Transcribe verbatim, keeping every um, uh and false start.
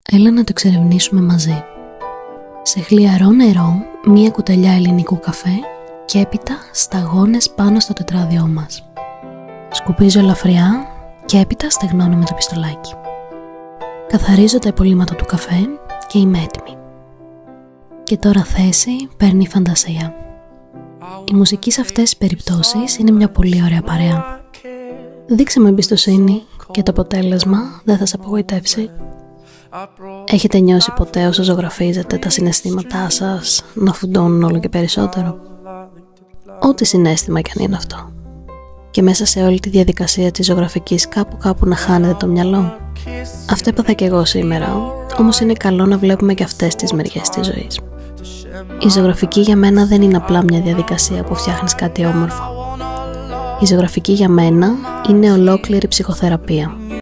Έλα να το εξερευνήσουμε μαζί. Σε χλιαρό νερό, μία κουταλιά ελληνικού καφέ και έπειτα σταγόνες πάνω στο τετράδιό μας. Σκουπίζω ελαφριά και έπειτα στεγνώνω με το πιστολάκι. Καθαρίζω τα υπολείμματα του καφέ και είμαι έτοιμη. Και τώρα θέση παίρνει η φαντασία. Η μουσική σε αυτές τις περιπτώσεις είναι μια πολύ ωραία παρέα. Δείξε μου εμπιστοσύνη και το αποτέλεσμα δεν θα σε απογοητεύσει. Έχετε νιώσει ποτέ όσο ζωγραφίζετε τα συναισθήματά σας να φουντώνουν όλο και περισσότερο? Ό,τι συναίσθημα κι αν είναι αυτό. Και μέσα σε όλη τη διαδικασία της ζωγραφικής κάπου κάπου να χάνετε το μυαλό. Αυτό έπαθα κι εγώ σήμερα, όμως είναι καλό να βλέπουμε και αυτές τις μεριές της ζωής. Η ζωγραφική για μένα δεν είναι απλά μια διαδικασία που φτιάχνεις κάτι όμορφο. Η ζωγραφική για μένα είναι ολόκληρη ψυχοθεραπεία.